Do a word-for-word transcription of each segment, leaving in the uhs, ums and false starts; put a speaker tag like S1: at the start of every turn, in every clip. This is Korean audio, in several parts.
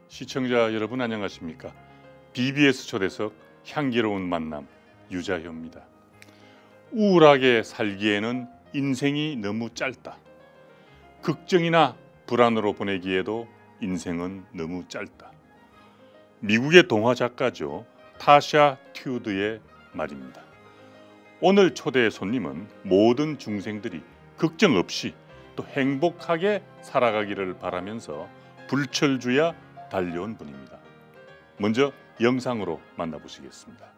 S1: 시청자 여러분 안녕하십니까? 비비에스 초대석 향기로운 만남 유자효입니다. 우울하게 살기에는 인생이 너무 짧다. 걱정이나 불안으로 보내기에도 인생은 너무 짧다. 미국의 동화 작가죠. 타샤 튜드의 말입니다. 오늘 초대의 손님은 모든 중생들이 걱정 없이 또 행복하게 살아가기를 바라면서 불철주야 달려온 분입니다. 먼저 영상으로 만나보시겠습니다.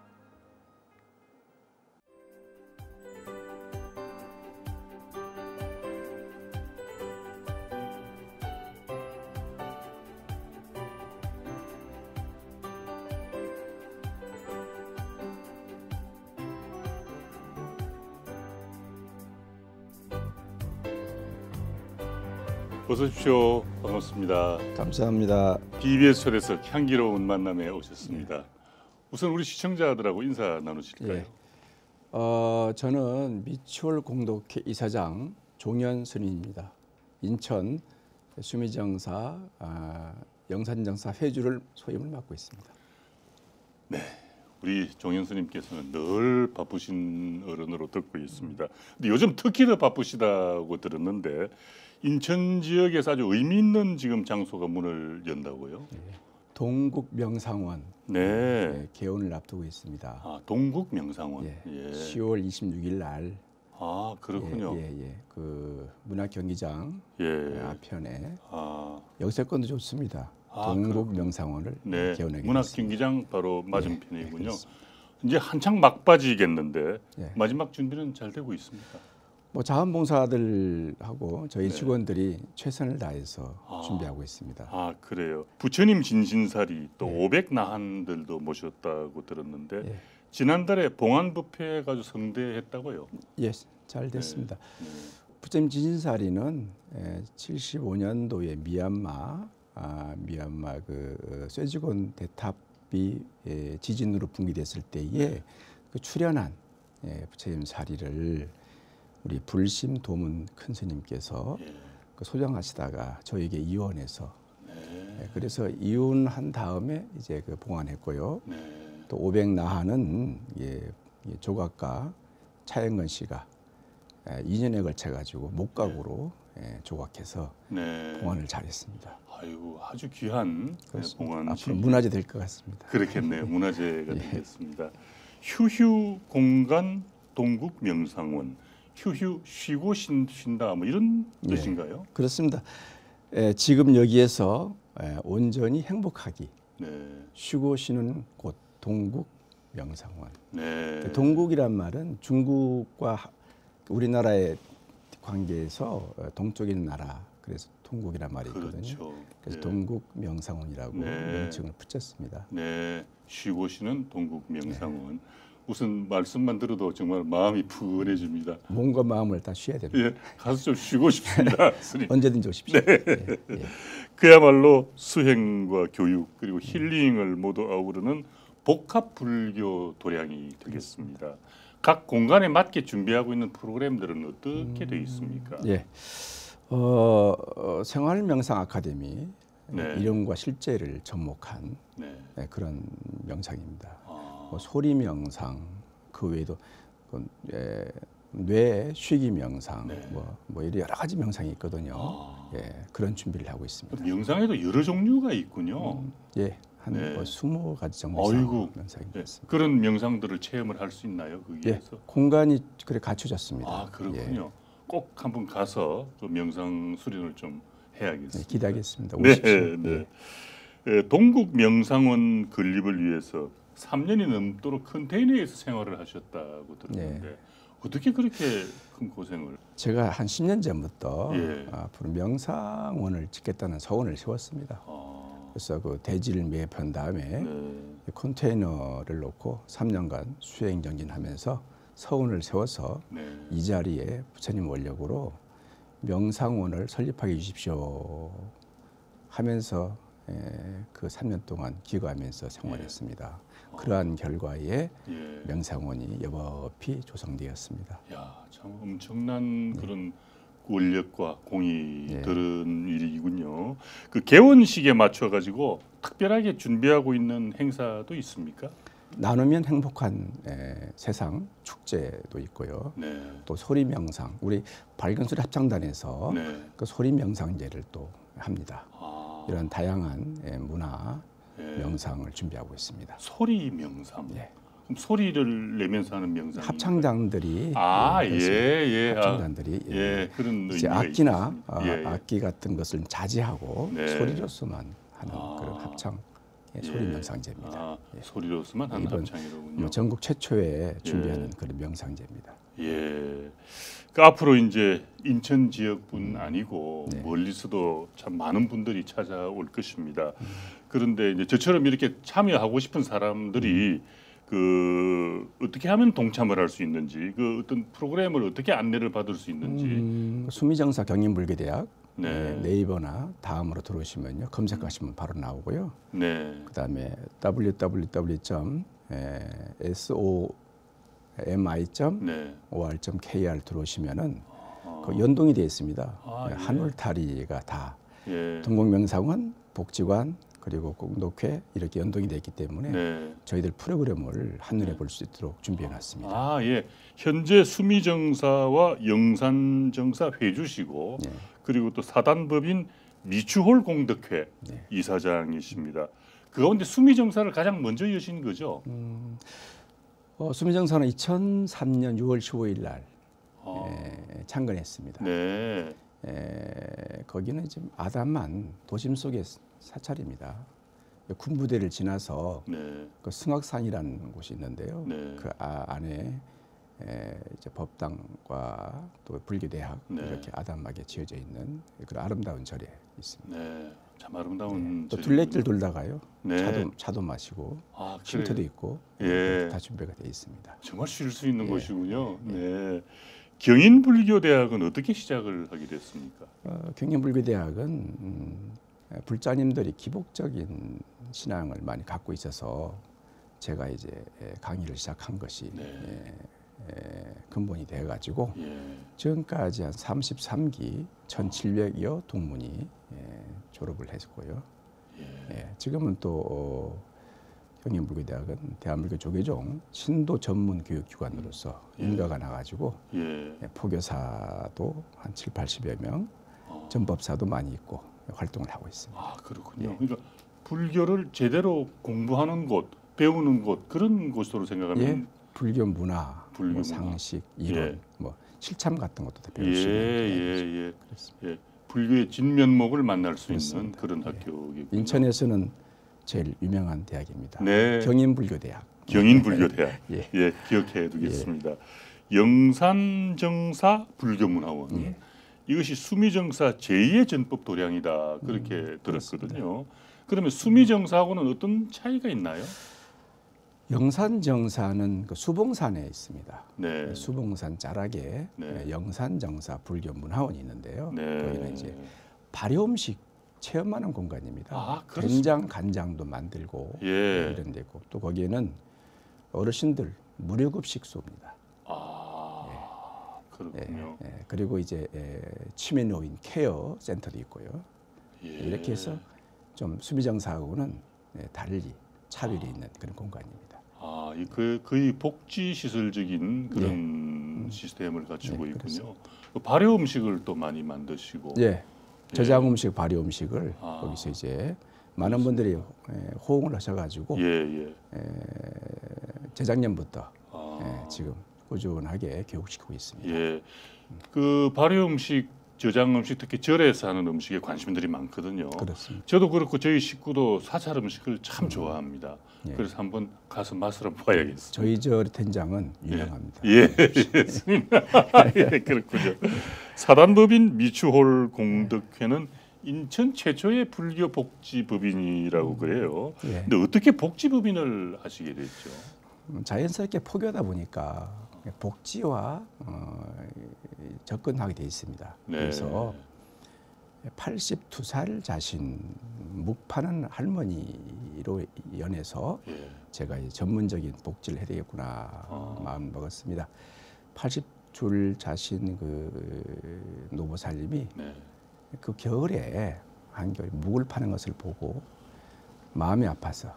S1: 어서 오십시오. 반갑습니다.
S2: 감사합니다.
S1: 비비에스 초대석 향기로운 만남에 오셨습니다. 네. 우선 우리 시청자들하고 인사 나누실까요? 네.
S2: 어, 저는 미추홀 공덕회 이사장 종현 스님입니다. 인천 수미정사 아, 영산정사 회주를 소임을 맡고 있습니다.
S1: 네, 우리 종현 스님께서는 늘 바쁘신 어른으로 듣고 있습니다. 근데 요즘 특히 더 바쁘시다고 들었는데 인천 지역에서 아주 의미 있는 지금 장소가 문을 연다고요?
S2: 네. 동국 명상원
S1: 네.
S2: 네, 개원을 앞두고 있습니다.
S1: 아, 동국 명상원.
S2: 예.
S1: 예.
S2: 시월 이십육일 날.
S1: 아, 그렇군요.
S2: 예, 예, 예. 그 문학 경기장
S1: 예.
S2: 앞편에
S1: 아.
S2: 역세권도 좋습니다.
S1: 아,
S2: 동국
S1: 그렇군요.
S2: 명상원을
S1: 네.
S2: 개원하게
S1: 문학
S2: 됐습니다.
S1: 경기장 바로 맞은편이군요.
S2: 네,
S1: 이제 한창 막바지겠는데
S2: 예.
S1: 마지막 준비는 잘 되고 있습니까?
S2: 뭐 자원봉사들하고 저희
S1: 네.
S2: 직원들이 최선을 다해서
S1: 아.
S2: 준비하고 있습니다.
S1: 아, 그래요. 부처님 진신사리 또
S2: 네.
S1: 오백 나한들도 모셨다고 들었는데
S2: 예,
S1: 지난달에 봉안 뷔페 가지고 성대했다고요?
S2: 예, 잘 됐습니다.
S1: 네.
S2: 부처님 진신사리는 칠십오 년도에 미얀마, 아, 미얀마 그 쇠지곤 대탑이 예, 지진으로 붕괴됐을 때에
S1: 네.
S2: 그 출연한 예, 부처님 사리를 우리 불심 도문 큰 스님께서
S1: 예.
S2: 그 소장하시다가 저에게 이원해서
S1: 네.
S2: 예, 그래서 이혼한 다음에 이제 그 봉안했고요.
S1: 네.
S2: 또 오백 나한은 예, 예, 조각가 차영근 씨가 예, 이 년에 걸쳐 가지고 목각으로 예, 조각해서
S1: 네.
S2: 봉안을 잘했습니다.
S1: 아이고, 아주 귀한 봉안.
S2: 앞으로 문화재 될 것 같습니다.
S1: 그렇겠네요. 문화재가
S2: 예.
S1: 되겠습니다. 휴휴 공간 동국 명상원. 휴휴 쉬고 쉰, 쉰다 뭐 이런
S2: 예.
S1: 뜻인가요?
S2: 그렇습니다. 예, 지금 여기에서 예, 온전히 행복하기,
S1: 네.
S2: 쉬고 쉬는 곳 동국 명상원.
S1: 네.
S2: 동국이란 말은 중국과 우리나라의 관계에서 동쪽인 나라, 그래서 동국이란 말이 있거든요.
S1: 그렇죠.
S2: 그래서
S1: 네.
S2: 동국 명상원이라고
S1: 네.
S2: 명칭을 붙였습니다.
S1: 네, 쉬고 쉬는 동국 명상원. 네. 우선 말씀만 들어도 정말 마음이 푸근해집니다.
S2: 몸과 마음을 다 쉬어야 됩니다.
S1: 예, 가서 좀 쉬고 싶습니다. 스님.
S2: 언제든지 오십시오.
S1: 네.
S2: 예, 예.
S1: 그야말로 수행과 교육 그리고 힐링을 모두 아우르는 복합 불교 도량이 되겠습니다. 각 공간에 맞게 준비하고 있는 프로그램들은 어떻게 되어 있습니까?
S2: 예, 어, 어, 생활 명상 아카데미
S1: 네.
S2: 이론과 실제를 접목한
S1: 네.
S2: 네, 그런 명상입니다.
S1: 아.
S2: 뭐 소리 명상, 그 외에도 그, 예, 뇌 쉬기 명상,
S1: 네.
S2: 뭐, 뭐 이런 여러 가지 명상이 있거든요.
S1: 아.
S2: 예, 그런 준비를 하고 있습니다.
S1: 명상에도 여러 종류가 있군요.
S2: 음, 예, 한
S1: 네.
S2: 뭐 스무 가지 정도
S1: 아이고.
S2: 명상이
S1: 네.
S2: 있습니다.
S1: 그런 명상들을 체험을 할 수 있나요?
S2: 예,
S1: 거기에서?
S2: 공간이 그래 갖춰졌습니다.
S1: 아, 그렇군요.
S2: 예.
S1: 꼭 한번 가서 그 명상 수련을 좀 해야겠습니다.
S2: 네, 기대하겠습니다.
S1: 네,
S2: 오십시오.
S1: 네. 예, 동국 명상원 건립을 위해서 삼 년이 넘도록 컨테이너에서 생활을 하셨다고 들었는데
S2: 네.
S1: 어떻게 그렇게 큰 고생을?
S2: 제가 한 십 년 전부터
S1: 예.
S2: 앞으로 명상원을 짓겠다는 서원을 세웠습니다.
S1: 아,
S2: 그래서 그 대지를 매입한 다음에
S1: 네.
S2: 컨테이너를 놓고 삼 년간 수행 정진하면서 서원을 세워서
S1: 네.
S2: 이 자리에 부처님 원력으로 명상원을 설립하게 해주십시오 하면서 그 삼 년 동안 기거하면서 생활했습니다.
S1: 예.
S2: 그러한 결과에
S1: 예.
S2: 명상원이 여법이 조성되었습니다.
S1: 야, 참 엄청난 그런 권력과 공이
S2: 예.
S1: 들은 일이군요. 그 개원식에 맞춰 가지고 특별하게 준비하고 있는 행사도 있습니까?
S2: 나누면 행복한 에, 세상 축제도 있고요.
S1: 네.
S2: 또 소리 명상, 우리 밝은 소리 합창단에서
S1: 네.
S2: 그 소리 명상제를 또 합니다.
S1: 아,
S2: 이런 다양한 에, 문화
S1: 예.
S2: 명상을 준비하고 있습니다.
S1: 소리 명상.
S2: 예.
S1: 그럼 소리를 내면서 하는 명상.
S2: 합창단들이
S1: 아,
S2: 예,
S1: 예,
S2: 그래서
S1: 예. 아,
S2: 합창단들이 예,
S1: 예, 그런
S2: 이제
S1: 의미가
S2: 악기나
S1: 있겠습니다.
S2: 아,
S1: 예, 예.
S2: 악기 같은 것을 자제하고
S1: 네.
S2: 소리로서만 하는
S1: 아.
S2: 그런 합창 예, 소리
S1: 예.
S2: 명상제입니다.
S1: 아,
S2: 예.
S1: 소리로서만 하는
S2: 이번
S1: 합창이로군요.
S2: 뭐 전국 최초의 준비하는
S1: 예.
S2: 그런 명상제입니다.
S1: 예. 그 앞으로 이제 인천 지역뿐 아니고
S2: 네.
S1: 멀리서도 참 많은 분들이 찾아올 것입니다. 그런데 이제 저처럼 이렇게 참여하고 싶은 사람들이 그 어떻게 하면 동참을 할 수 있는지, 그 어떤 프로그램을 어떻게 안내를 받을 수 있는지.
S2: 음, 수미정사 경인불교대학
S1: 네.
S2: 네, 네이버나 다음으로 들어오시면요 검색하시면 바로 나오고요.
S1: 네.
S2: 그다음에 더블유 더블유 더블유 점 소미 점
S1: 네.
S2: 올 점 케이알 들어오시면은
S1: 아,
S2: 그 연동이 되어 있습니다.
S1: 아,
S2: 네,
S1: 예.
S2: 한울타리가 다
S1: 예.
S2: 동국명상원, 복지관 그리고 공독회 이렇게 연동이 되어 있기 때문에
S1: 네.
S2: 저희들 프로그램을 한눈에 볼 수 있도록 준비해 놨습니다.
S1: 아, 예. 현재 수미정사와 영산정사 회주시고
S2: 네.
S1: 그리고 또 사단법인 미추홀 공덕회
S2: 네.
S1: 이사장이십니다. 그 가운데 수미정사를 가장 먼저 여신 거죠?
S2: 음, 어, 수미정사는 이천삼 년 유월 십오일 날
S1: 아,
S2: 에, 창건했습니다.
S1: 네.
S2: 에, 거기는 지금 아담한 도심 속의 사찰입니다. 군부대를 지나서
S1: 네.
S2: 그 승악산이라는 곳이 있는데요.
S1: 네.
S2: 그 아, 안에 에, 이제 법당과 또 불교대학
S1: 네.
S2: 이렇게 아담하게 지어져 있는 그런 아름다운 절에 있습니다.
S1: 네. 참 아름다운
S2: 또
S1: 절이군요.
S2: 둘레길 돌다가요.
S1: 네.
S2: 차도 차도 마시고
S1: 아,
S2: 쉼터도
S1: 그래요.
S2: 있고
S1: 예.
S2: 다 준비가 되어 있습니다.
S1: 정말 쉴 수 있는
S2: 예.
S1: 곳이군요. 네. 경인불교대학은 어떻게 시작을 하게 됐습니까?
S2: 어, 경연불교대학은 음, 불자님들이 기복적인 신앙을 많이 갖고 있어서 제가 이제 에, 강의를 시작한 것이
S1: 네.
S2: 에, 에, 근본이 되어가지고
S1: 예.
S2: 지금까지 한 삼십삼 기 천칠백여 동문이 에, 졸업을 했고요.
S1: 예.
S2: 예, 지금은 또 어, 경인불교대학은 대한불교 조계종 신도 전문 교육기관으로서
S1: 예.
S2: 인가가 나가지고
S1: 예.
S2: 예, 포교사도 한 칠, 팔십여 명,
S1: 아.
S2: 전법사도 많이 있고 활동을 하고 있습니다.
S1: 아, 그렇군요.
S2: 예.
S1: 그러니까 불교를 제대로 공부하는 곳, 배우는 곳 그런 곳으로 생각하면
S2: 예, 불교 문화,
S1: 불교
S2: 뭐
S1: 문화.
S2: 상식, 이론,
S1: 예.
S2: 뭐 실참 같은 것도 다
S1: 예,
S2: 배울 수 있는
S1: 예, 예,
S2: 그렇습니다.
S1: 예. 불교의 진면목을 만날 수 있는
S2: 그렇습니다.
S1: 그런
S2: 예.
S1: 학교이군요.
S2: 인천에서는 제일 유명한 대학입니다.
S1: 네.
S2: 경인불교대학.
S1: 경인불교대학.
S2: 예.
S1: 예, 기억해 두겠습니다. 영산정사 불교문화원.
S2: 예.
S1: 이것이 수미정사 제이의 전법 도량이다. 그렇게
S2: 음,
S1: 들었거든요. 그러면 수미정사하고는 어떤 차이가 있나요?
S2: 영산정사는 그 수봉산에 있습니다.
S1: 네.
S2: 수봉산 자락에
S1: 네.
S2: 영산정사 불교문화원이 있는데요.
S1: 네.
S2: 거기는 이제 발효음식 체험하는 공간입니다.
S1: 아, 그렇습니까?
S2: 된장, 간장도 만들고
S1: 예.
S2: 이런 데고 또 거기에는 어르신들 무료급식소입니다.
S1: 아,
S2: 예,
S1: 그렇군요.
S2: 예. 그리고 이제 에, 치매 노인 케어 센터도 있고요.
S1: 예.
S2: 이렇게 해서 좀 수비정사하고는 예, 달리 차별이 있는 그런 공간입니다.
S1: 아, 이 그 거의 복지 시설적인 그런
S2: 예.
S1: 시스템을 갖추고
S2: 예,
S1: 있군요. 그 발효 음식을 또 많이 만드시고.
S2: 예, 저장 음식, 발효 음식을
S1: 아.
S2: 거기서 이제 많은 분들이 예, 호응을 하셔가지고
S1: 예, 예.
S2: 에, 재작년부터
S1: 아.
S2: 예, 지금 꾸준하게 교육시키고 있습니다.
S1: 예. 그 발효 음식, 저장 음식, 특히 절에서 하는 음식에 관심들이 많거든요.
S2: 그렇습니다.
S1: 저도 그렇고 저희 식구도 사찰 음식을 참 좋아합니다.
S2: 예.
S1: 그래서 한번 가서 맛을 한번 봐야겠습니다.
S2: 저희 절 된장은 유명합니다.
S1: 예, 알겠습니다. 예, 그렇군요. 사단법인 미추홀 공덕회는 인천 최초의 불교 복지법인이라고 그래요.
S2: 예.
S1: 근데 어떻게 복지법인을 하시게 됐죠?
S2: 음, 자연스럽게 포교다 보니까 복지와 어, 접근하게 돼 있습니다.
S1: 네.
S2: 그래서 팔십두 살 자신 묵 파는 할머니로 연해서
S1: 예.
S2: 제가 이 전문적인 복지를 해야 되겠구나
S1: 아.
S2: 마음 먹었습니다. 팔십두 줄 자신 그 노보 살림이
S1: 네.
S2: 그 겨울에 한겨울에 묵을 파는 것을 보고 마음이 아파서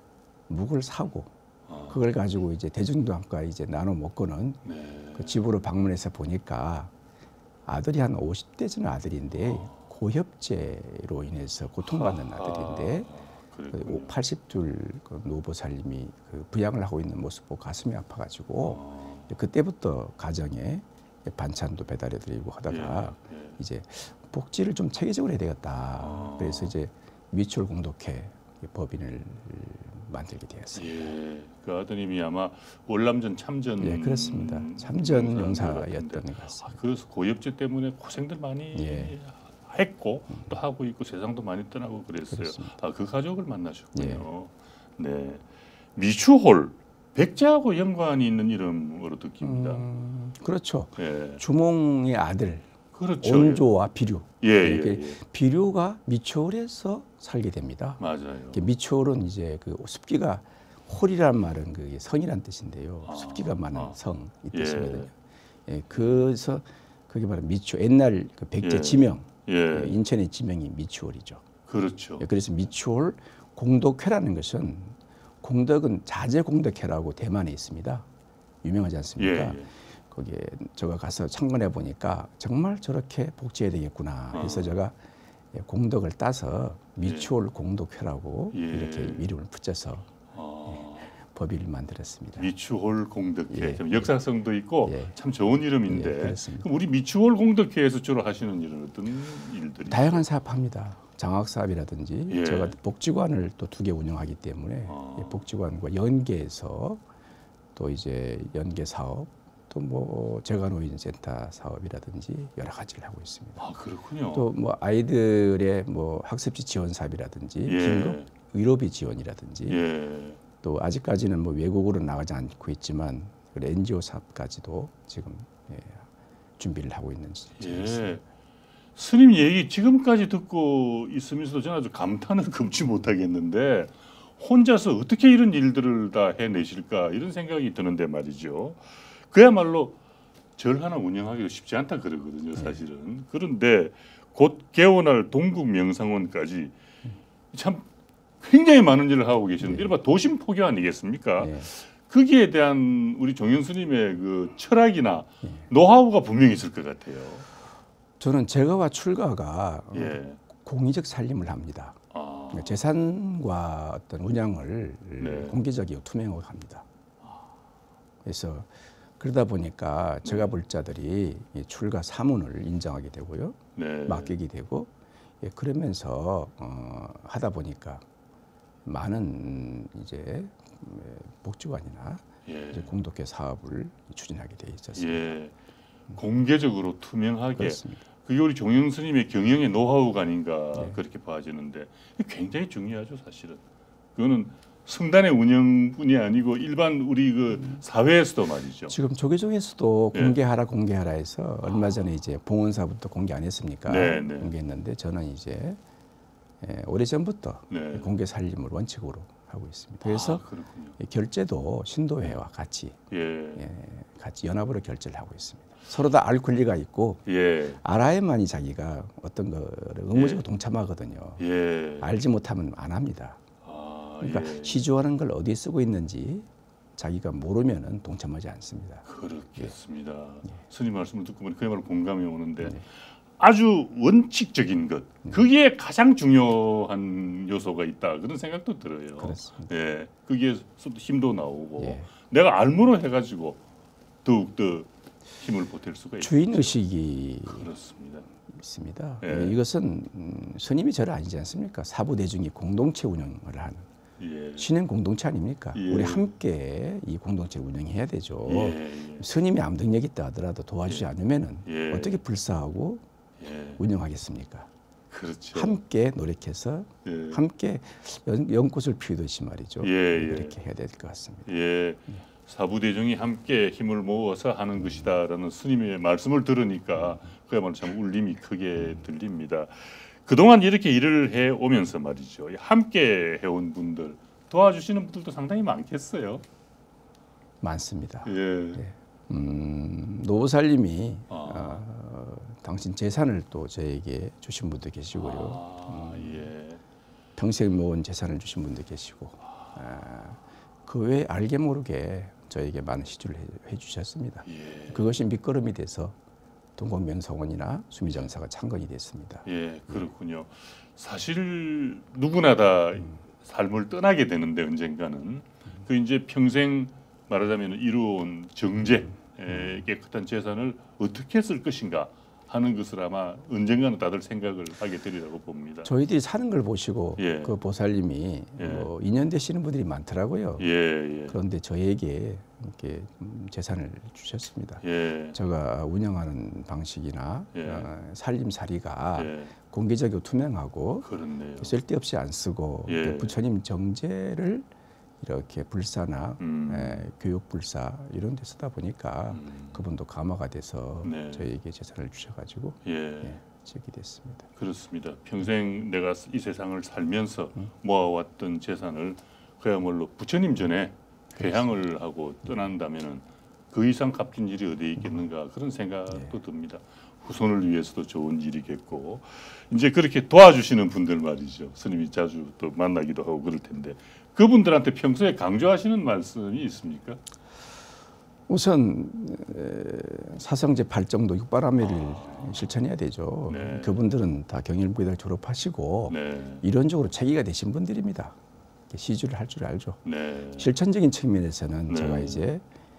S2: 묵을 사고
S1: 아.
S2: 그걸 가지고 이제 대중들과 이제 나눠 먹고는
S1: 네.
S2: 그 집으로 방문해서 보니까 아들이 한 오십 대 전 아들인데 고혈압제로 인해서 고통받는 아들인데 그 팔십 줄 그 노보 살림이 그 부양을 하고 있는 모습 보고 가슴이 아파가지고
S1: 아.
S2: 그때부터 가정에 반찬도 배달해드리고 하다가
S1: 예, 예.
S2: 이제 복지를 좀 체계적으로 해야 되겠다.
S1: 아.
S2: 그래서 이제 미추홀 공덕회 법인을 만들게 되었어요.
S1: 예, 그 아드님이 아마 월남전 참전
S2: 예, 그렇습니다. 참전
S1: 용사였던
S2: 용사였던 것
S1: 아,
S2: 같습니다.
S1: 그래서 고엽제 때문에 고생들 많이
S2: 예.
S1: 했고 또 하고 있고 세상도 많이 떠나고 그랬어요.
S2: 그렇습니다.
S1: 아, 그 가족을 만나셨군요. 네, 미추홀 백제하고 연관이 있는 이름으로 듣깁니다.
S2: 음, 그렇죠.
S1: 예,
S2: 주몽의 아들
S1: 그렇죠.
S2: 온조와 비류.
S1: 예, 예,
S2: 이렇게
S1: 예.
S2: 비류가 미추홀에서 살게 됩니다.
S1: 맞아요.
S2: 이렇게 미추홀은 이제 그 습기가 홀이란 말은 그 성이란 뜻인데요.
S1: 아,
S2: 습기가 많은
S1: 아.
S2: 성 이
S1: 예.
S2: 뜻이거든요. 예, 그래서 그게 바로 미추 옛날 그 백제
S1: 예.
S2: 지명 예,
S1: 예,
S2: 인천의 지명이 미추홀이죠.
S1: 그렇죠.
S2: 예, 그래서 미추홀 공덕회라는 것은 공덕은 자제 공덕회라고 대만에 있습니다. 유명하지
S1: 예,
S2: 않습니까?
S1: 예.
S2: 거기에 제가 가서 참관해 보니까 정말 저렇게 복지해야 되겠구나. 그래서
S1: 아.
S2: 제가 공덕을 따서 미추홀 공덕회라고
S1: 예.
S2: 이렇게 이름을 붙여서
S1: 아.
S2: 법인을 만들었습니다.
S1: 미추홀 공덕회
S2: 예.
S1: 좀 역사성도 있고
S2: 예.
S1: 참 좋은 이름인데
S2: 예, 그렇습니다.
S1: 그럼 우리 미추홀 공덕회에서 주로 하시는 일은 어떤 일들이?
S2: 다양한 사업합니다. 장학 사업이라든지
S1: 예.
S2: 제가 복지관을 또 두 개 운영하기 때문에
S1: 아.
S2: 예, 복지관과 연계해서 또 이제 연계 사업 또 뭐 재가노인센터 사업이라든지 여러 가지를 하고 있습니다.
S1: 아 그렇군요.
S2: 또 뭐 아이들의 뭐 학습지 지원 사업이라든지
S1: 예.
S2: 긴급 의료비 지원이라든지
S1: 예.
S2: 또 아직까지는 뭐 외국으로 나가지 않고 있지만 엔지오 사업까지도 지금 예, 준비를 하고 있는 중입니다.
S1: 예. 스님 얘기 지금까지 듣고 있으면서도 저는 아주 감탄을 금치 못하겠는데 혼자서 어떻게 이런 일들을 다 해내실까 이런 생각이 드는데 말이죠. 그야말로 절 하나 운영하기도 쉽지 않다 그러거든요, 사실은. 그런데 곧 개원할 동국 명상원까지 참 굉장히 많은 일을 하고 계시는데
S2: 네.
S1: 이른바 도심 포교 아니겠습니까?
S2: 예.
S1: 거기에 대한 우리 종현 스님의 그 철학이나
S2: 예.
S1: 노하우가 분명히 있을 것 같아요.
S2: 저는 제가와 출가가
S1: 예.
S2: 공의적 살림을 합니다.
S1: 아.
S2: 그러니까 재산과 어떤 운양을
S1: 네.
S2: 공개적이고 투명하게 합니다. 그래서 그러다 보니까 제가 볼 자들이 이 출가 사문을 인정하게 되고요,
S1: 네.
S2: 맡기게 되고, 예, 그러면서 어, 하다 보니까 많은 이제 복지관이나
S1: 예.
S2: 이제 공덕회 사업을 추진하게 돼 있었습니다.
S1: 예. 공개적으로 투명하게
S2: 그렇습니다.
S1: 그게 우리 종영 스님의 경영의 노하우가 아닌가
S2: 네.
S1: 그렇게 봐지는데 굉장히 중요하죠, 사실은. 그거는 성단의 운영뿐이 아니고 일반 우리 그 사회에서도 말이죠.
S2: 지금 조계종에서도
S1: 예.
S2: 공개하라 공개하라 해서 얼마 전에 이제 봉헌사부터 공개 안 했습니까?
S1: 네, 네.
S2: 공개했는데 저는 이제 예, 오래 전부터
S1: 네.
S2: 공개 살림을 원칙으로 하고 있습니다. 그래서
S1: 아, 그렇군요.
S2: 이 결제도 신도회와 같이
S1: 예.
S2: 예, 같이 연합으로 결제를 하고 있습니다. 서로 다 알 권리가 있고
S1: 예.
S2: 알아야만이 자기가 어떤 거를 의무적으로
S1: 예.
S2: 동참하거든요.
S1: 예.
S2: 알지 못하면 안 합니다.
S1: 아,
S2: 그러니까
S1: 예.
S2: 시주하는 걸 어디에 쓰고 있는지 자기가 모르면은 동참하지 않습니다.
S1: 그렇겠습니다.
S2: 예.
S1: 스님 말씀을 듣고 보니 그야말로 공감이 오는데
S2: 네.
S1: 아주 원칙적인 것 그게 가장 중요한 요소가 있다 그런 생각도 들어요.
S2: 그렇습니다.
S1: 예, 거기에서도 힘도 나오고
S2: 예.
S1: 내가 알무로 해가지고 더욱 더 힘을 보탤 수가 있죠.
S2: 주인 의식이
S1: 그렇습니다.
S2: 있습니다.
S1: 예.
S2: 예, 이것은 음, 스님이 저를 아니지 않습니까? 사부 대중이 공동체 운영을 하는
S1: 예.
S2: 신행 공동체 아닙니까?
S1: 예.
S2: 우리 함께 이 공동체를 운영해야 되죠.
S1: 예. 예.
S2: 스님이 아무 능력 있다 하더라도 도와주지
S1: 예.
S2: 않으면은
S1: 예.
S2: 어떻게 불사하고
S1: 예.
S2: 운영하겠습니까?
S1: 그렇죠.
S2: 함께 노력해서
S1: 예.
S2: 함께 연, 연꽃을 피우듯이 말이죠.
S1: 예, 예.
S2: 그렇게 해야 될 것 같습니다.
S1: 예. 사부대중이 함께 힘을 모아서 하는 것이다라는 스님의 말씀을 들으니까 그야말로 참 울림이 크게 들립니다. 그동안 이렇게 일을 해 오면서 말이죠. 함께 해온 분들 도와주시는 분들도 상당히 많겠어요.
S2: 많습니다.
S1: 예.
S2: 예. 음, 노보살님이
S1: 아.
S2: 어, 당신 재산을 또 저에게 주신 분도 계시고요.
S1: 아,
S2: 음,
S1: 예.
S2: 평생 모은 재산을 주신 분도 계시고 아, 그 외에 알게 모르게 저에게 많은 시주를 해, 해주셨습니다.
S1: 예.
S2: 그것이 밑거름이 돼서 동국명성원이나 수미장사가 창건이 됐습니다.
S1: 예, 그렇군요. 사실 누구나 다 삶을 떠나게 되는데 언젠가는 그 이제 평생 말하자면 이루어온 정제, 에, 깨끗한 재산을 어떻게 쓸 것인가 하는 것을 아마 언젠가는 다들 생각을 하게 되리라고 봅니다.
S2: 저희들이 사는 걸 보시고
S1: 예.
S2: 그 보살님이
S1: 예.
S2: 뭐 인연 되시는 분들이 많더라고요.
S1: 예, 예,
S2: 그런데 저에게 이렇게 음, 재산을 주셨습니다.
S1: 예,
S2: 제가 운영하는 방식이나
S1: 예.
S2: 어, 살림살이가
S1: 예,
S2: 공개적이고 투명하고
S1: 그렇네요.
S2: 쓸데없이 안 쓰고
S1: 예.
S2: 이렇게 부처님 정제를 이렇게 불사나
S1: 음.
S2: 에, 교육 불사 이런 데 쓰다 보니까
S1: 음.
S2: 그분도 감화가 돼서
S1: 네.
S2: 저희에게 재산을 주셔가지고
S1: 예,
S2: 예, 쓰게 됐습니다.
S1: 그렇습니다. 평생 내가 이 세상을 살면서
S2: 음.
S1: 모아왔던 재산을 그야말로 부처님 전에 회향을 하고 떠난다면은 그 이상 값진 일이 어디에 있겠는가 그런 생각도
S2: 예.
S1: 듭니다. 후손을 위해서도 좋은 일이겠고 이제 그렇게 도와주시는 분들 말이죠. 스님이 자주 또 만나기도 하고 그럴 텐데 그분들한테 평소에 강조하시는 말씀이 있습니까?
S2: 우선 에, 사성제 발정도 육바라밀을 실천해야 되죠.
S1: 네.
S2: 그분들은 다 경일부에다 졸업하시고
S1: 네,
S2: 이론적으로 체계가 되신 분들입니다. 시주를 할 줄 알죠.
S1: 네,
S2: 실천적인 측면에서는
S1: 네.
S2: 제가 이제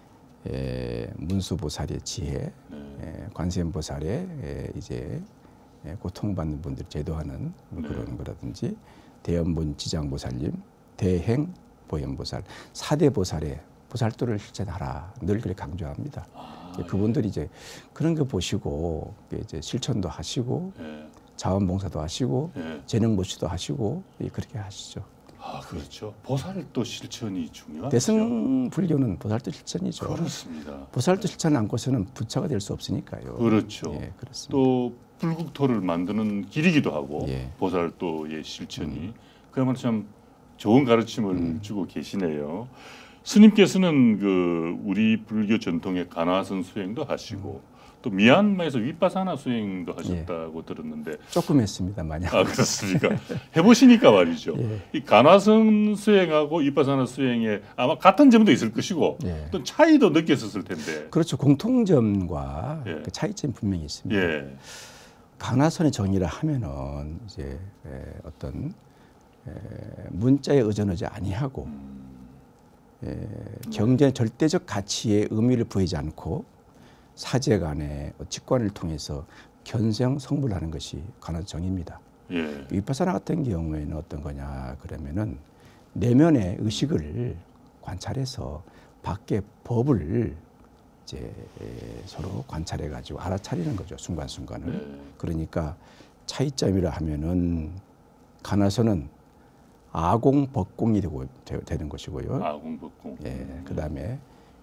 S2: 에, 문수보살의 지혜,
S1: 네,
S2: 에, 관세음보살의 에, 이제 에, 고통받는 분들 제도하는 뭐
S1: 네.
S2: 그런 거라든지 대연본 지장보살님, 대행 보현보살, 사대 보살의 보살도를 실천하라 늘 그렇게 강조합니다.
S1: 아,
S2: 그분들이 이제 그런 거 보시고 이제 실천도 하시고
S1: 예,
S2: 자원봉사도 하시고
S1: 예.
S2: 재능모시도 하시고 예, 그렇게 하시죠.
S1: 아 그렇죠. 보살도 실천이 중요하죠.
S2: 대승 불교는 보살도 실천이죠.
S1: 그렇습니다.
S2: 보살도 실천 않고서는 부처가 될 수 없으니까요.
S1: 그렇죠.
S2: 예, 그렇습니다.
S1: 또 불국토를 만드는 길이기도 하고
S2: 예.
S1: 보살도의 실천이 그야말로 참 좋은 가르침을
S2: 음.
S1: 주고 계시네요. 스님께서는 그 우리 불교 전통의 가나선 수행도 하시고
S2: 음.
S1: 또 미얀마에서 위파사나 수행도
S2: 예.
S1: 하셨다고 들었는데
S2: 조금 했습니다, 많이.
S1: 아 그렇습니까? 해보시니까 말이죠.
S2: 예.
S1: 이 가나선 수행하고 위파사나 수행에 아마 같은 점도 있을 것이고
S2: 예.
S1: 또 차이도 느꼈었을 텐데.
S2: 그렇죠. 공통점과
S1: 예.
S2: 그 차이점이 분명히 있습니다.
S1: 예,
S2: 가나선의 정의를 하면은 이제 에, 어떤 에, 문자에 의존하지 아니하고
S1: 음,
S2: 에, 경전의 절대적 가치에 의미를 부여하지 않고 사제간의 직관을 통해서 견성 성불하는 것이 가나선 정의입니다.
S1: 예,
S2: 위파사나 같은 경우에는 어떤 거냐 그러면은 내면의 의식을 관찰해서 밖의 법을 이제 서로 관찰해 가지고 알아차리는 거죠. 순간순간을.
S1: 네.
S2: 그러니까 차이점이라 하면은 가나서는 아공 법공이 되고 되, 되는 것이고요.
S1: 아공법공.
S2: 예. 그다음에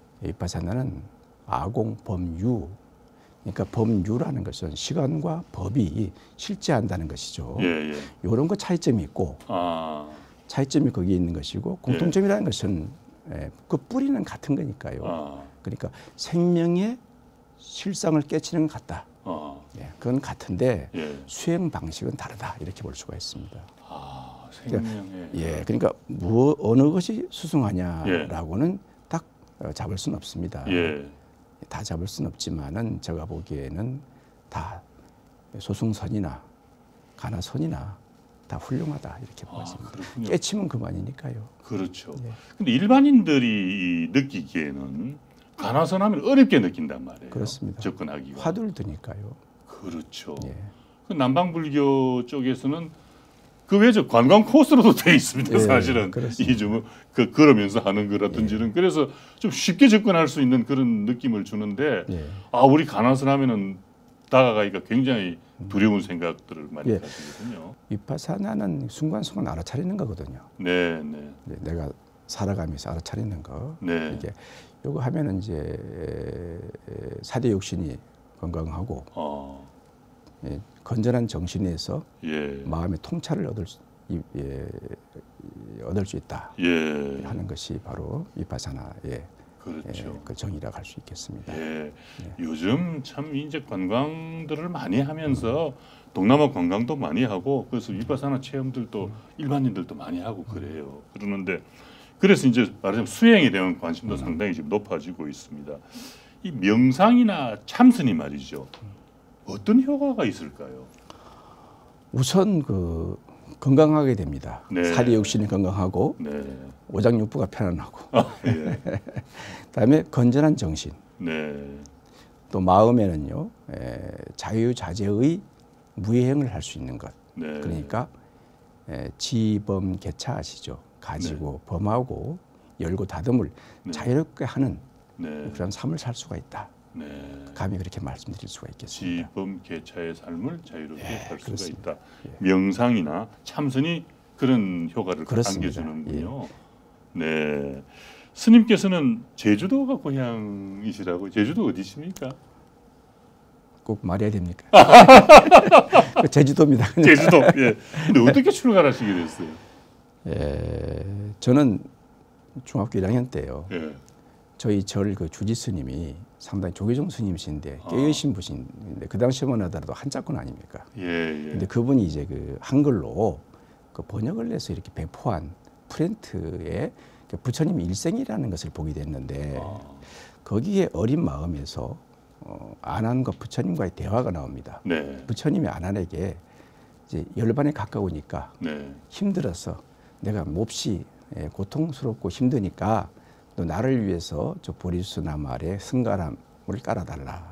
S2: 위파사나는 아공 법유. 그러니까 법유라는 것은 시간과 법이 실제한다는 것이죠.
S1: 예, 예.
S2: 이런 거 차이점이 있고
S1: 아,
S2: 차이점이 거기에 있는 것이고 공통점이라는 것은 예, 그 뿌리는 같은 거니까요.
S1: 아,
S2: 그러니까 생명의 실상을 깨치는 것 같다.
S1: 아,
S2: 예, 그건 같은데
S1: 예.
S2: 수행 방식은 다르다. 이렇게 볼 수가 있습니다.
S1: 아, 생명의.
S2: 예, 그러니까 뭐 어느 것이 수승하냐라고는 딱 어, 잡을 수는 없습니다.
S1: 예.
S2: 다 잡을 수는 없지만은 제가 보기에는 다 소승선이나 가나선이나 다 훌륭하다 이렇게 보고
S1: 아,
S2: 있습니다.
S1: 그렇군요.
S2: 깨치면 그만이니까요.
S1: 그렇죠.
S2: 예.
S1: 근데 일반인들이 느끼기에는 가나선 하면 어렵게 느낀단 말이에요.
S2: 그렇습니다.
S1: 접근하기가.
S2: 화두를 드니까요.
S1: 그렇죠.
S2: 예.
S1: 그 남방불교 쪽에서는 그 외저 관광 코스로도 돼 있습니다.
S2: 예,
S1: 사실은
S2: 그렇습니다.
S1: 이좀 그 걸으면서 하는 거라든지는 그래서 좀 쉽게 접근할 수 있는 그런 느낌을 주는데
S2: 예.
S1: 아 우리 가나선 하면은 다가가기가 굉장히 두려운 생각들을 많이
S2: 예.
S1: 가지거든요.
S2: 위파사나는 순간순간 알아차리는 거거든요.
S1: 네, 네,
S2: 네, 내가 살아가면서 알아차리는 거.
S1: 네.
S2: 이게 요거 하면은 이제 사대 육신이 건강하고
S1: 어,
S2: 예, 건전한 정신에서
S1: 예,
S2: 마음의 통찰을 얻을 수, 이, 예, 얻을 수 있다
S1: 예,
S2: 하는 것이 바로 위파사나의
S1: 그렇죠.
S2: 예, 그 정의라고 할 수 있겠습니다.
S1: 예.
S2: 네.
S1: 요즘 참 이제 관광들을 많이 하면서 동남아 관광도 많이 하고 그래서 위파사나 체험들도 일반인들도 많이 하고 그래요. 그러는데 그래서 이제 말하자면 수행에 대한 관심도 상당히 지금 높아지고 있습니다. 이 명상이나 참선이 말이죠. 어떤 효과가 있을까요?
S2: 우선 그 건강하게 됩니다.
S1: 네.
S2: 사리 육신이 건강하고
S1: 네.
S2: 오장육부가 편안하고
S1: 아, 예.
S2: 그다음에 건전한 정신
S1: 네.
S2: 또 마음에는요 에, 자유자재의 무해행을 할 수 있는 것.
S1: 네.
S2: 그러니까 에, 지범개차 아시죠? 가지고
S1: 네.
S2: 범하고 열고 닫음을
S1: 네.
S2: 자유롭게 하는
S1: 네.
S2: 그런 삶을 살 수가 있다.
S1: 네.
S2: 감히 그렇게 말씀드릴 수가 있겠습니다.
S1: 지범개차의 삶을 자유롭게
S2: 예,
S1: 살 수가
S2: 그렇습니다.
S1: 있다.
S2: 예.
S1: 명상이나 참선이 그런 효과를
S2: 그렇습니다.
S1: 안겨주는군요. 네, 스님께서는 제주도가 고향이시라고. 제주도 어디십니까?
S2: 꼭 말해야 됩니까? 그 제주도입니다.
S1: 제주도. 예. 근데 어떻게 출가하시게 됐어요?
S2: 예, 저는 중학교 일 학년 때요.
S1: 예.
S2: 저희 절 그 주지 스님이 상당히 조계종 스님이신데
S1: 아.
S2: 깨어신 분인데 그 당시만 하더라도 한자권 아닙니까?
S1: 예. 예.
S2: 근데 그분이 이제 그 한글로 그 번역을 해서 이렇게 배포한 프린트에 그 부처님 일생이라는 것을 보게 됐는데
S1: 아.
S2: 거기에 어린 마음에서 어, 아난과 부처님과의 대화가 나옵니다.
S1: 네.
S2: 부처님이 아난에게 이제 열반에 가까우니까
S1: 네.
S2: 힘들어서 내가 몹시 예, 고통스럽고 힘드니까 너 나를 위해서 저 보리수 나무 아래 승가람을 깔아달라.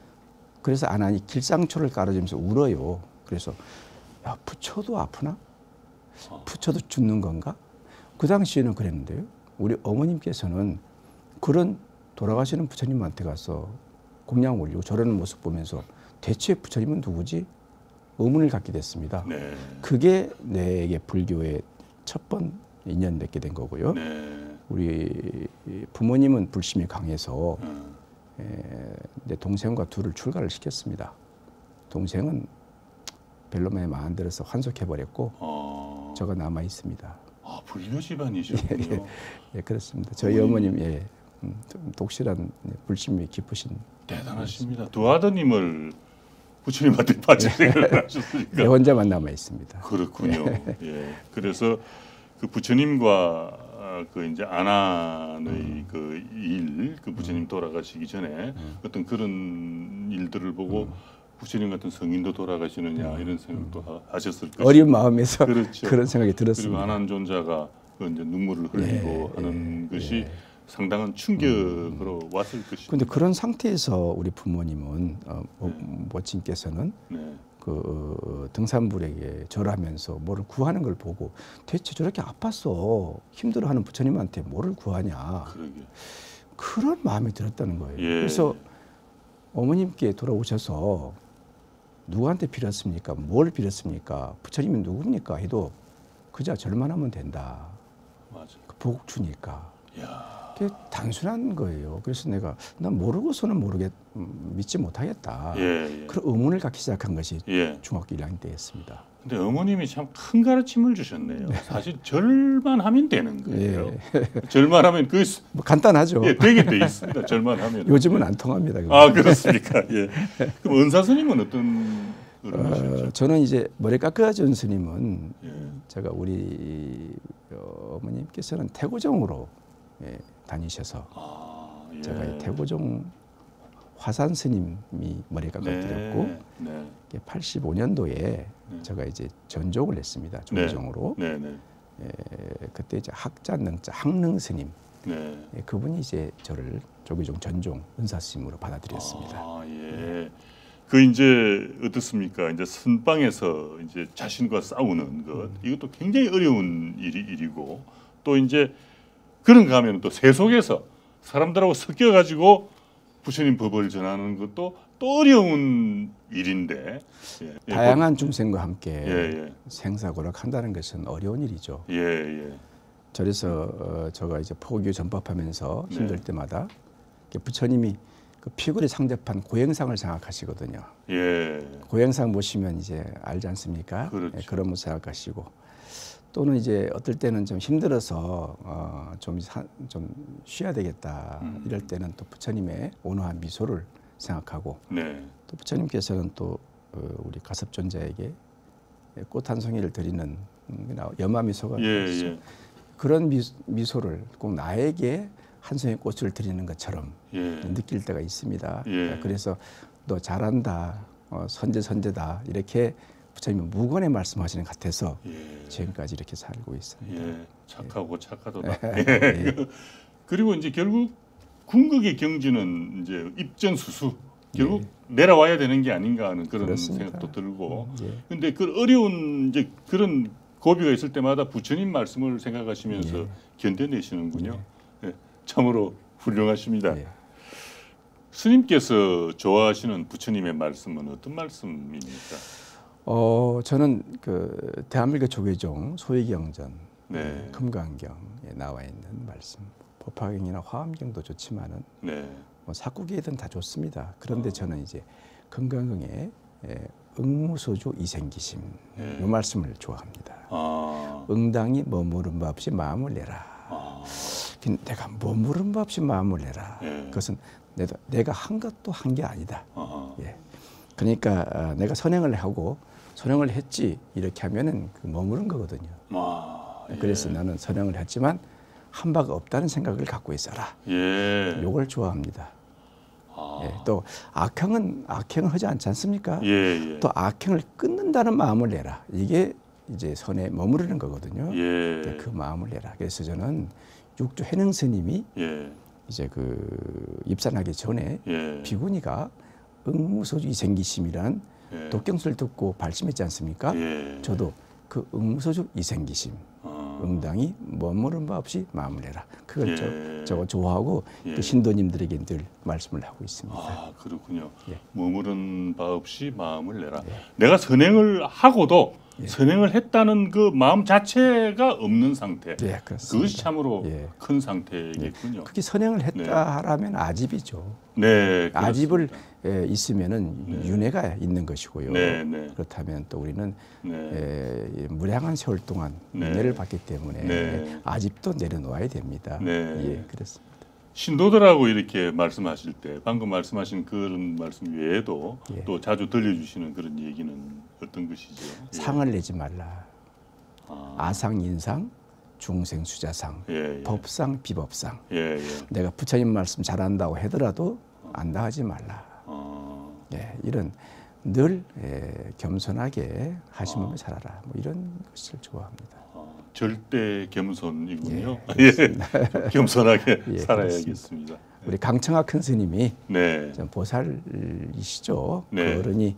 S2: 그래서 아난이 길상초를 깔아주면서 울어요. 그래서 야 부처도 아프나? 부처도 죽는 건가? 그 당시에는 그랬는데요. 우리 어머님께서는 그런 돌아가시는 부처님한테 가서 공양 올리고 저러는 모습 보면서 대체 부처님은 누구지? 의문을 갖게 됐습니다.
S1: 네.
S2: 그게 내게 불교의 첫 번 인연 맺게 된 거고요.
S1: 네.
S2: 우리 부모님은 불심이 강해서
S1: 음.
S2: 에, 내 동생과 둘을 출가를 시켰습니다. 동생은 별로 마음에 안 들어서 환속해버렸고
S1: 어.
S2: 저가 남아 있습니다.
S1: 아, 불교 집안이셨군요.
S2: 예, 그렇습니다. 저희
S1: 어머님.
S2: 어머님 예, 음, 좀 독실한 불심이 깊으신
S1: 대단하십니다. 두 아드님을 부처님한테 바치생을 하셨으니까.
S2: 예, 혼자만 남아 있습니다.
S1: 그렇군요. 예. 그래서 그 부처님과 아, 그 이제 아난의
S2: 음.
S1: 그 일, 그 부처님 돌아가시기 전에
S2: 음.
S1: 어떤 그런 일들을 보고 부처님 같은 성인도 돌아가시느냐 이런 생각도 하- 하셨을 것이고.
S2: 어린 마음에서
S1: 그렇죠.
S2: 그런 생각이
S1: 그리고
S2: 들었습니다.
S1: 아난 존자가 그 이제 눈물을 흘리고
S2: 예,
S1: 하는
S2: 예,
S1: 것이
S2: 예.
S1: 상당한 충격으로 왔을 것입니다.
S2: 그런데 그런 상태에서 우리 부모님은 어, 모-
S1: 네.
S2: 모친께서는
S1: 네.
S2: 그 어, 등산불에게 절하면서 뭐를 구하는 걸 보고 대체 저렇게 아팠어 힘들어하는 부처님한테 뭐를 구하냐
S1: 그러게.
S2: 그런 마음이 들었다는 거예요.
S1: 예.
S2: 그래서 어머님께 돌아오셔서 누구한테 빌었습니까? 뭘 빌었습니까? 부처님이 누굽니까? 해도 그저 절만 하면 된다.
S1: 맞아.
S2: 그 보국 주니까.
S1: 야.
S2: 그게 단순한 거예요. 그래서 내가 난 모르고서는 모르겠 음, 믿지 못하겠다.
S1: 예. 예.
S2: 그런 의문을 갖기 시작한 것이
S1: 예.
S2: 중학교 일 학년 때였습니다.
S1: 근데 어머님이 참 큰 가르침을 주셨네요. 사실 절만 하면 되는 거예요. 절만 하면 그
S2: 뭐 간단하죠.
S1: 예, 되게 돼 있습니다. 절만 하면.
S2: 요즘은 안 통합니다. 그거.
S1: 아, 그렇습니까? 예. 그럼 은사 스님은 어떤 어른이셨죠?
S2: 어, 저는 이제 머리 깎아준 스님은
S1: 예.
S2: 제가 우리 어, 어머님께서는 태고종으로 예, 다니셔서
S1: 아, 예.
S2: 제가 이 태고종 화산 스님이 머리 깎아드렸고
S1: 네. 네.
S2: 팔십오 년도에 제가 이제 전족을 했습니다. 조계종으로.
S1: 네, 네.
S2: 예, 그때 이제 학자능자 학능 스님
S1: 네.
S2: 예, 그분이 이제 저를 조계종 전종 은사 스님으로 받아들였습니다.
S1: 아, 예. 그 이제 어떻습니까? 이제 선방에서 이제 자신과 싸우는 것 이것도 굉장히 어려운 일이 일이고 또 이제 그런가 하면 또 세속에서 사람들하고 섞여 가지고 부처님 법을 전하는 것도 또 어려운 일인데 예. 예.
S2: 다양한 중생과 함께
S1: 예, 예.
S2: 생사고락한다는 것은 어려운 일이죠.
S1: 예, 예.
S2: 그래서 어, 제가 이제 포교 전법하면서 힘들
S1: 네.
S2: 때마다 이렇게 부처님이 그 피골이 상접한 고행상을 생각하시거든요.
S1: 예.
S2: 고행상 보시면 이제 알지 않습니까?
S1: 그렇죠.
S2: 예, 그런 거 생각하시고 또는 이제 어떨 때는 좀 힘들어서 어, 좀, 사, 좀 쉬어야 되겠다
S1: 음.
S2: 이럴 때는 또 부처님의 온화한 미소를 생각하고
S1: 네.
S2: 또 부처님께서는 또 어, 우리 가섭존자에게 꽃 한 송이를 드리는 음, 염화 미소가
S1: 예,
S2: 있죠.
S1: 예.
S2: 그런 미, 미소를 꼭 나에게 한 송이 꽃을 드리는 것처럼
S1: 예.
S2: 느낄 때가 있습니다.
S1: 예.
S2: 그래서 너 잘한다, 어, 선제 선제다 이렇게 부처님은 무건의 말씀하시는 것 같아서
S1: 예.
S2: 지금까지 이렇게 살고 있습니다.
S1: 예. 착하고 착하도다.
S2: 예.
S1: 예. 그리고 이제 결국 궁극의 경지는 이제 입전수수. 결국 내려와야 되는 게 아닌가 하는 그런
S2: 그렇습니다.
S1: 생각도 들고.
S2: 예.
S1: 근데 그 어려운 이제 그런 고비가 있을 때마다 부처님 말씀을 생각하시면서
S2: 예.
S1: 견뎌내시는군요. 예. 참으로 훌륭하십니다.
S2: 예.
S1: 스님께서 좋아하시는 부처님의 말씀은 어떤 말씀입니까?
S2: 어, 저는 그 대한민국 조계종 소위경전,
S1: 네.
S2: 금강경에 나와 있는 말씀, 법화경이나 화엄경도 좋지만은
S1: 네.
S2: 뭐 사구기에든 다 좋습니다. 그런데 저는 이제 금강경에 예, 응무소주 이생기심
S1: 네.
S2: 이 말씀을 좋아합니다.
S1: 아.
S2: 응당이 머무른 바 없이 마음을 내라.
S1: 아.
S2: 내가 머무른 바 없이 마음을 내라.
S1: 네.
S2: 그것은 내가, 내가 한 것도 한 게 아니다.
S1: 아하.
S2: 예. 그러니까 아, 내가 선행을 하고 선행을 했지 이렇게 하면은 그 머무른 거거든요.
S1: 아. 예.
S2: 그래서 나는 선행을 했지만 한 바가 없다는 생각을 갖고 있어라.
S1: 예.
S2: 요걸 좋아합니다.
S1: 아.
S2: 예. 또 악행은 악행을 하지 않지 않습니까?
S1: 예, 예.
S2: 또 악행을 끊는다는 마음을 내라. 이게 이제 선에 머무르는 거거든요.
S1: 예.
S2: 그 마음을 내라. 그래서 저는 육조 해능 스님이
S1: 예.
S2: 이제 그 입산하기 전에
S1: 예.
S2: 비구니가 응무소주 이생기심이란
S1: 예.
S2: 독경수를 듣고 발심했지 않습니까?
S1: 예.
S2: 저도 그 응무소주 이생기심,
S1: 아.
S2: 응당이 머무른 바 없이 마음을 내라. 그걸
S1: 예.
S2: 저, 저거 좋아하고
S1: 예.
S2: 그 신도님들에게 늘 말씀을 하고 있습니다.
S1: 아, 그렇군요.
S2: 예.
S1: 머무른 바 없이 마음을 내라.
S2: 예.
S1: 내가 선행을 하고도
S2: 예.
S1: 선행을 했다는 그 마음 자체가 없는 상태.
S2: 예, 그렇습니다.
S1: 그것이 참으로
S2: 예.
S1: 큰 상태겠군요.
S2: 그게 선행을 했다 하라면 아집이죠.
S1: 네,
S2: 아집을
S1: 그렇습니다.
S2: 에, 있으면은
S1: 네.
S2: 윤회가 있는 것이고요.
S1: 네, 네,
S2: 그렇다면 또 우리는
S1: 네,
S2: 에, 무량한 세월 동안
S1: 네.
S2: 윤회를 받기 때문에
S1: 네.
S2: 아집도 내려놓아야 됩니다.
S1: 네.
S2: 예, 그렇습니다.
S1: 신도들하고 이렇게 말씀하실 때 방금 말씀하신 그런 말씀 외에도
S2: 예.
S1: 또 자주 들려주시는 그런 얘기는 어떤 것이죠? 예.
S2: 상을 내지 말라.
S1: 아,
S2: 아상, 인상, 중생, 수자상,
S1: 예, 예.
S2: 법상, 비법상.
S1: 예, 예.
S2: 내가 부처님 말씀 잘한다고 하더라도 안다하지 말라.
S1: 아,
S2: 예, 이런 늘 예, 겸손하게 하시면
S1: 아.
S2: 살아라. 뭐 이런 것을 좋아합니다.
S1: 아, 절대 겸손이군요.
S2: 예,
S1: 예, 겸손하게
S2: 예,
S1: 살아야겠습니다.
S2: 우리 강청하 큰 스님이
S1: 네,
S2: 좀 보살이시죠.
S1: 네.
S2: 그 어른이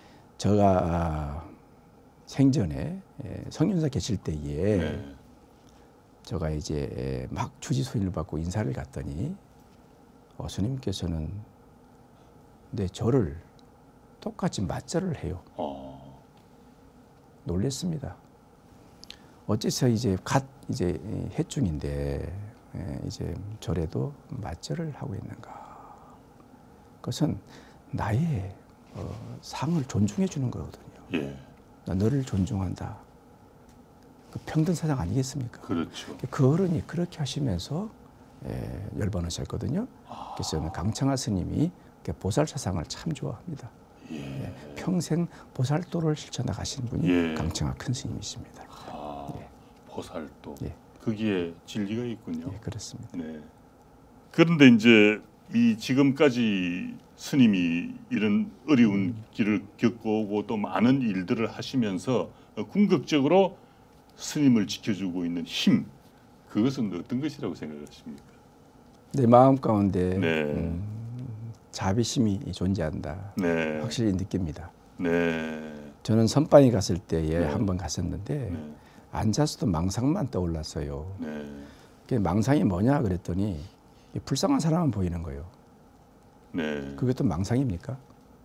S2: 제가 생전에 예, 성윤사 계실 때에
S1: 네,
S2: 제가 이제 막 주지소인을 받고 인사를 갔더니 어, 스님께서는 내 저를 똑같이 맞절을 해요.
S1: 어,
S2: 놀랬습니다. 어째서 이제 갓 이제 해중인데 예, 이제 절에도 맞절을 하고 있는가? 그것은 나의 어, 상을 존중해 주는 거거든요.
S1: 예,
S2: 나 너를 존중한다. 그 평등 사상 아니겠습니까?
S1: 그렇죠.
S2: 그 어른이 그렇게 하시면서 예, 열반하셨거든요. 그래서 저는 강청하 스님이 보살 사상을 참 좋아합니다.
S1: 예,
S2: 예, 평생 보살도를 실천 나가신 분이
S1: 예.
S2: 강청하 큰 스님이십니다.
S1: 아,
S2: 예.
S1: 보살도
S2: 예.
S1: 거기에 진리가 있군요.
S2: 예, 그렇습니다.
S1: 네. 그런데 이제 이 지금까지 스님이 이런 어려운 길을 겪어오고 또 많은 일들을 하시면서 궁극적으로 스님을 지켜주고 있는 힘, 그것은 어떤 것이라고 생각하십니까?
S2: 내 마음 가운데
S1: 네.
S2: 음, 자비심이 존재한다.
S1: 네.
S2: 확실히 느낍니다.
S1: 네.
S2: 저는 선방에 갔을 때에
S1: 네.
S2: 한 번 갔었는데
S1: 네.
S2: 앉아서도 망상만 떠올랐어요.
S1: 네.
S2: 그 망상이 뭐냐 그랬더니 이 불쌍한 사람만 보이는 거예요.
S1: 네.
S2: 그게 또 망상입니까?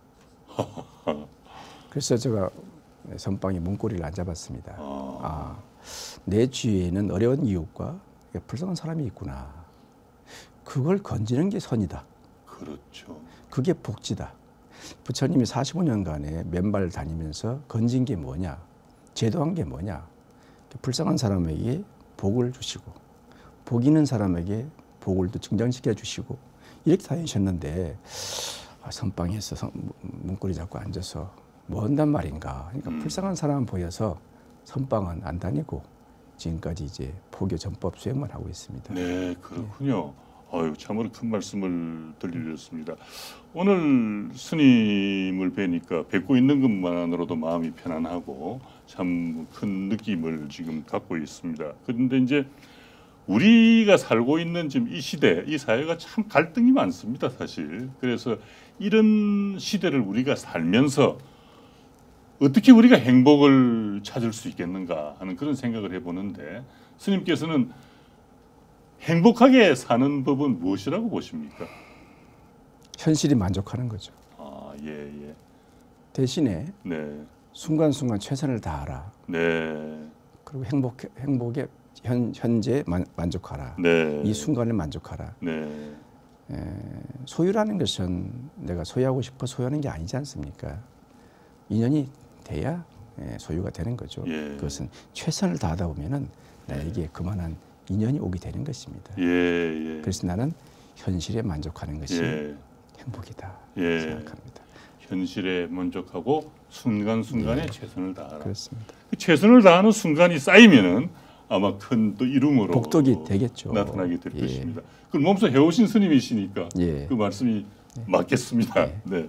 S2: 그래서 제가 선방에 문고리를 앉아봤습니다.
S1: 아.
S2: 아, 내 주위에는 어려운 이웃과 불쌍한 사람이 있구나. 그걸 건지는 게 선이다.
S1: 그렇죠.
S2: 그게 복지다. 부처님이 사십오 년간의 맨발 다니면서 건진 게 뭐냐? 제도한 게 뭐냐? 불쌍한 사람에게 복을 주시고 복 있는 사람에게 복을 또 증정시켜 주시고 이렇게 다니셨는데 아, 선방에서 선, 문고리 잡고 앉아서 뭐 한단 말인가? 그러니까
S1: 음.
S2: 불쌍한 사람 보여서 선방은 안 다니고 지금까지 이제 포교 전법 수행만 하고 있습니다.
S1: 네, 그렇군요. 아유, 참으로 큰 말씀을 들리셨습니다. 오늘 스님을 뵈니까 뵙고 있는 것만으로도 마음이 편안하고 참 큰 느낌을 지금 갖고 있습니다. 그런데 이제 우리가 살고 있는 지금 이 시대, 이 사회가 참 갈등이 많습니다, 사실. 그래서 이런 시대를 우리가 살면서 어떻게 우리가 행복을 찾을 수 있겠는가 하는 그런 생각을 해보는데 스님께서는 행복하게 사는 법은 무엇이라고 보십니까?
S2: 현실이 만족하는 거죠.
S1: 아, 예, 예.
S2: 대신에
S1: 네,
S2: 순간순간 최선을 다하라.
S1: 네,
S2: 그리고 행복 행복에 현 현재 만, 만족하라.
S1: 네,
S2: 이 순간에 만족하라.
S1: 네,
S2: 에, 소유라는 것은 내가 소유하고 싶어 소유하는 게 아니지 않습니까? 인연이 돼야 에, 소유가 되는 거죠.
S1: 예.
S2: 그것은 최선을 다하다 보면은 나에게 그만한 인연이 오게 되는 것입니다.
S1: 예, 예,
S2: 그래서 나는 현실에 만족하는 것이
S1: 예,
S2: 행복이다
S1: 예.
S2: 생각합니다.
S1: 현실에 만족하고 순간순간에
S2: 예.
S1: 최선을 다하라.
S2: 그렇습니다.
S1: 그 최선을 다하는 순간이 쌓이면은 아마 큰 또 이름으로
S2: 복덕이 되겠죠.
S1: 나타나게 될
S2: 예.
S1: 것입니다. 그 몸소 해오신 스님이시니까
S2: 예.
S1: 그 말씀이 맞겠습니다.
S2: 예.
S1: 네.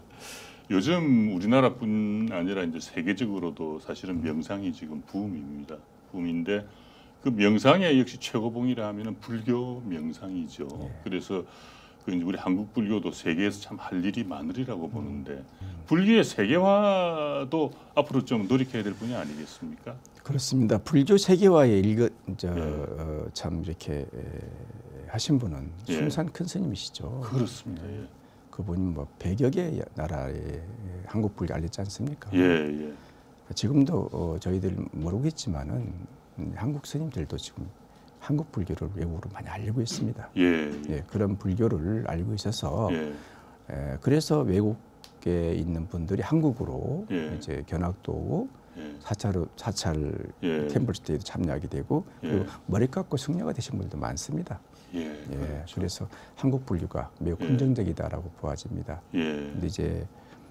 S1: 요즘 우리나라뿐 아니라 이제 세계적으로도 사실은 명상이 지금 붐입니다. 붐인데 그 명상의 역시 최고봉이라 하면은 불교 명상이죠.
S2: 예.
S1: 그래서 그 이제 우리 한국 불교도 세계에서 참 할 일이 많으리라고 보는데
S2: 음.
S1: 불교의 세계화도 앞으로 좀 노력해야 될 분야 아니겠습니까?
S2: 그렇습니다. 불교 세계화에 일거 저,
S1: 예.
S2: 어, 참 이렇게 에, 하신 분은
S1: 예.
S2: 숭산 큰 스님이시죠.
S1: 그렇습니다. 예,
S2: 그분이 뭐 백여 개 나라에 한국 불교 알렸지 않습니까?
S1: 예, 예.
S2: 지금도 어, 저희들 모르겠지만은 음, 한국 스님들도 지금 한국 불교를 외국으로 많이 알리고 있습니다.
S1: 예, 예.
S2: 예, 그런 불교를 알고 있어서
S1: 예.
S2: 에, 그래서 외국에 있는 분들이 한국으로
S1: 예.
S2: 이제 견학도 오고
S1: 예.
S2: 사찰 사찰
S1: 예.
S2: 캠퍼스데이도 참여하게 되고 그리고
S1: 예.
S2: 머리 깎고 승려가 되신 분들도 많습니다.
S1: 예.
S2: 예,
S1: 그렇죠.
S2: 그래서 한국 불교가 매우
S1: 예.
S2: 긍정적이다라고 보아집니다.
S1: 예.
S2: 근데 이제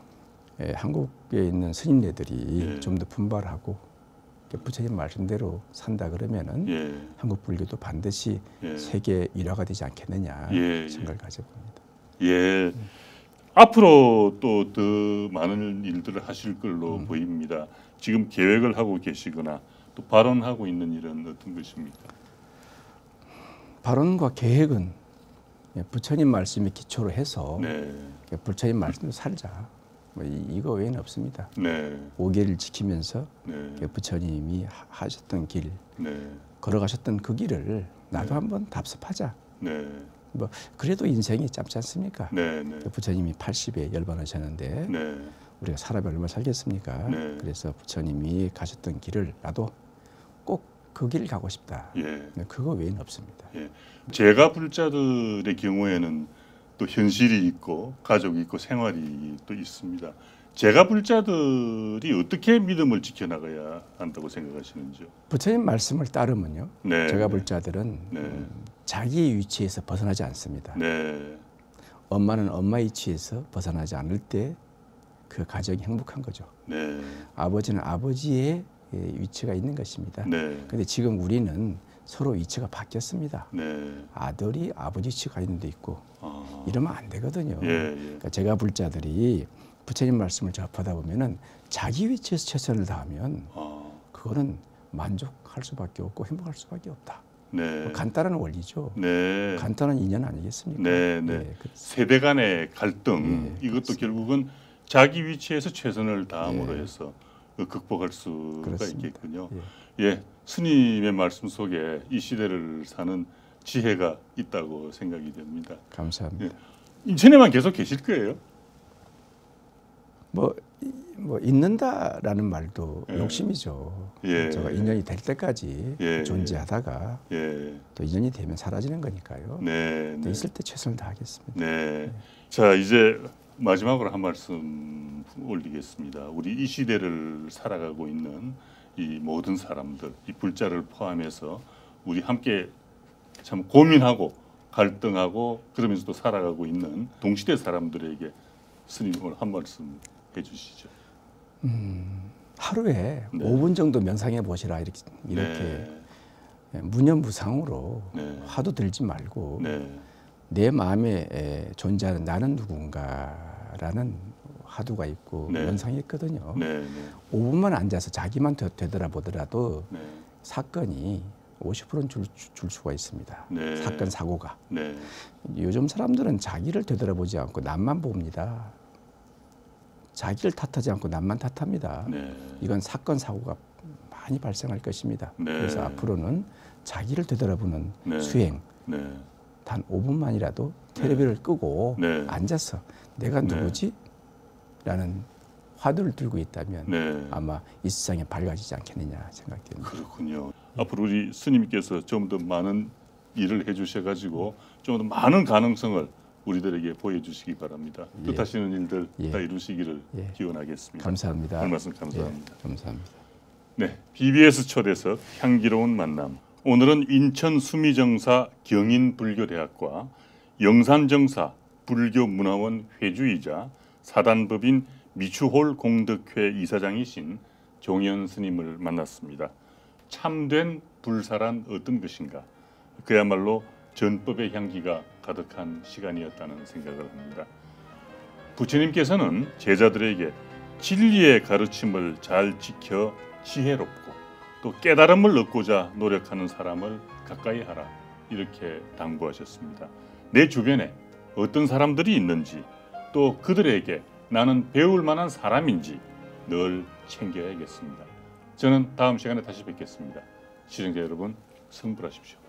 S2: 예, 한국에 있는 스님네들이
S1: 예.
S2: 좀 더 분발하고 부처님 말씀대로 산다 그러면은
S1: 예.
S2: 한국 불교도 반드시
S1: 예.
S2: 세계 일화가 되지 않겠느냐
S1: 예.
S2: 생각을 가져봅니다.
S1: 예. 앞으로 또 더 많은 일들을 하실 걸로
S2: 음.
S1: 보입니다. 지금 계획을 하고 계시거나 또 발언하고 있는 일은 어떤 것입니까?
S2: 발언과 계획은 예, 부처님 말씀에 기초로 해서
S1: 네.
S2: 부처님 말씀대로 살자. 뭐 이- 이거 외에는 없습니다.
S1: 네.
S2: 오계를 지키면서
S1: 네.
S2: 부처님이 하- 하셨던 길,
S1: 네.
S2: 걸어가셨던 그 길을 나도
S1: 네.
S2: 한번 답습하자.
S1: 네.
S2: 뭐 그래도 인생이 짧지 않습니까?
S1: 네. 네.
S2: 부처님이 팔십에 열반하셨는데
S1: 네.
S2: 우리가 사람이 얼마 살겠습니까?
S1: 네.
S2: 그래서 부처님이 가셨던 길을 나도 꼭 그 길을 가고 싶다.
S1: 예.
S2: 그거 외에는 없습니다.
S1: 예. 제가 불자들의 경우에는 또 현실이 있고 가족이 있고 생활이 또 있습니다. 제가 불자들이 어떻게 믿음을 지켜나가야 한다고 생각하시는지요?
S2: 부처님 말씀을 따르면요.
S1: 네.
S2: 제가
S1: 네.
S2: 볼 자들은
S1: 네.
S2: 음, 자기 위치에서 벗어나지 않습니다.
S1: 네.
S2: 엄마는 엄마 위치에서 벗어나지 않을 때 그 가정이 행복한 거죠.
S1: 네.
S2: 아버지는 아버지의 예, 위치가 있는 것입니다.
S1: 네.
S2: 그런데 지금 우리는 서로 위치가 바뀌었습니다.
S1: 네.
S2: 아들이 아버지 위치가 있는 데 있고
S1: 아.
S2: 이러면 안 되거든요.
S1: 예, 예.
S2: 그러니까 제가 불자들이 부처님 말씀을 접하다 보면은 자기 위치에서 최선을 다하면
S1: 아.
S2: 그거는 만족할 수밖에 없고 행복할 수밖에 없다.
S1: 네.
S2: 뭐 간단한 원리죠.
S1: 네.
S2: 간단한 인연 아니겠습니까?
S1: 네, 네.
S2: 예, 그렇습니다.
S1: 세대 간의 갈등
S2: 예,
S1: 이것도
S2: 그렇습니다.
S1: 결국은 자기 위치에서 최선을 다함으로
S2: 예.
S1: 해서 그 극복할 수가
S2: 그렇습니다.
S1: 있겠군요.
S2: 예.
S1: 예, 스님의 말씀 속에 이 시대를 사는 지혜가 있다고 생각이 됩니다.
S2: 감사합니다.
S1: 인천에만 계속 계실 거예요?
S2: 뭐, 이- 뭐 있는다라는 말도
S1: 예.
S2: 욕심이죠.
S1: 예.
S2: 제가 인연이 될 때까지
S1: 예.
S2: 존재하다가
S1: 예.
S2: 또 인연이 되면 사라지는 거니까요.
S1: 네.
S2: 또
S1: 네.
S2: 있을 때 최선을 다하겠습니다.
S1: 네. 자, 이제 마지막으로 한 말씀 올리겠습니다. 우리 이 시대를 살아가고 있는 이 모든 사람들, 이 불자를 포함해서 우리 함께 참 고민하고 갈등하고 그러면서도 살아가고 있는 동시대 사람들에게 스님 오늘 한 말씀 해주시죠.
S2: 하루에
S1: 네.
S2: 오 분 정도 명상해 보시라 이렇게 이렇게
S1: 네.
S2: 무념무상으로
S1: 네.
S2: 화두 들지 말고
S1: 네.
S2: 내 마음에 에, 존재하는 나는 누군가라는 화두가 있고
S1: 네.
S2: 명상이 있거든요.
S1: 네. 네.
S2: 오 분만 앉아서 자기만 되, 되돌아보더라도
S1: 네.
S2: 사건이 오십 퍼센트는 줄, 줄 수가 있습니다.
S1: 네.
S2: 사건 사고가.
S1: 네.
S2: 요즘 사람들은 자기를 되돌아보지 않고 남만 봅니다. 자기를 탓하지 않고 남만 탓합니다.
S1: 네.
S2: 이건 사건 사고가 많이 발생할 것입니다.
S1: 네.
S2: 그래서 앞으로는 자기를 되돌아보는
S1: 네.
S2: 수행
S1: 네.
S2: 단 오 분만이라도 텔레비를 끄고
S1: 네.
S2: 앉아서 내가
S1: 네.
S2: 누구지? 라는 화두를 들고 있다면
S1: 네.
S2: 아마 이 세상에 밝아지지 않겠느냐 생각됩니다.
S1: 그렇군요. 앞으로 우리 스님께서 좀 더 많은 일을 해주셔가지고 좀 더 많은 가능성을 우리들에게 보여주시기 바랍니다.
S2: 예.
S1: 뜻하시는 일들
S2: 예.
S1: 다 이루시기를
S2: 예.
S1: 기원하겠습니다.
S2: 감사합니다.
S1: 할 말씀 감사합니다.
S2: 예, 감사합니다.
S1: 네, 비비에스 초대석 향기로운 만남. 오늘은 인천 수미정사 경인불교대학과 영산정사 불교문화원 회주이자 사단법인 미추홀 공덕회 이사장이신 종현 스님을 만났습니다. 참된 불사란 어떤 것인가? 그야말로 전법의 향기가 가득한 시간이었다는 생각을 합니다. 부처님께서는 제자들에게 진리의 가르침을 잘 지켜 지혜롭고 또 깨달음을 얻고자 노력하는 사람을 가까이 하라 이렇게 당부하셨습니다. 내 주변에 어떤 사람들이 있는지 또 그들에게 나는 배울 만한 사람인지 늘 챙겨야겠습니다. 저는 다음 시간에 다시 뵙겠습니다. 시청자 여러분, 성불하십시오.